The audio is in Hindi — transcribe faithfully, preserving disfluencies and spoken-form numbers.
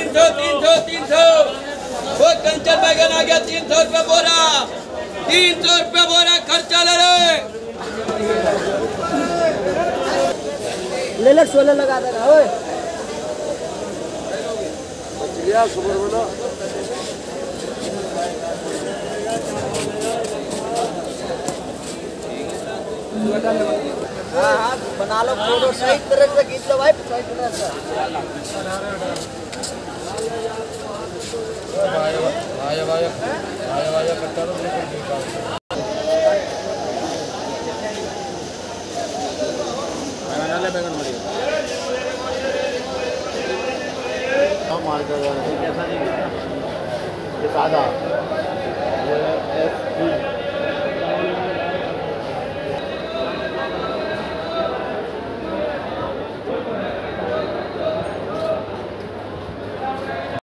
सौ तीन सौ तीन सौ वो कंचन बैगन आ गया तीन सौ रुपये बोरा तीन सौ रुपये बोरा खर्चा ले रहे ले ले सोलह लगा देना ओए सुपर बोला हाँ हाँ बना लो फोटो सही तरह से खींच लो भाई सही तरह से भाई भाई भाई भाई भाई कट्टा तो बिल्कुल ठीक है बैगन ले बैगन मरी हां मार कर कैसा नहीं ये सादा ये एस